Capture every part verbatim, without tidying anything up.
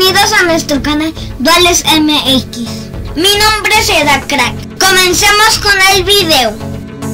Bienvenidos a nuestro canal Duales M X. Mi nombre será Crack. Comencemos con el video.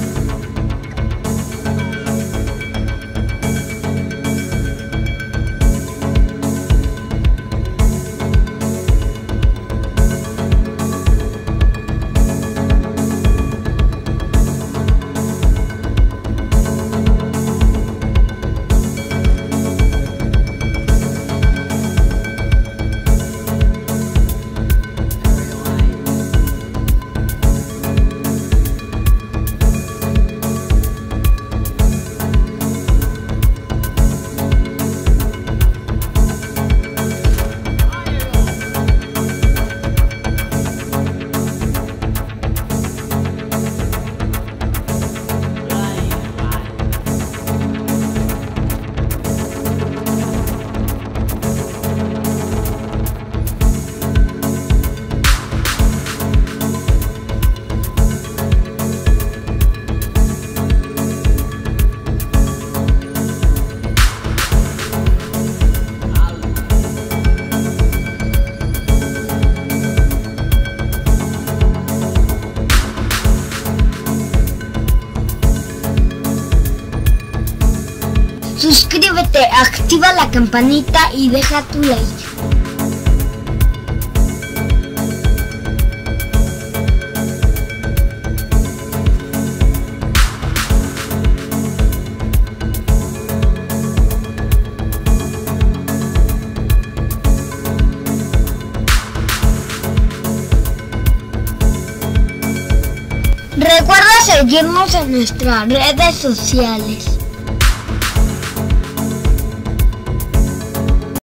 Suscríbete, activa la campanita y deja tu like. Recuerda seguirnos en nuestras redes sociales.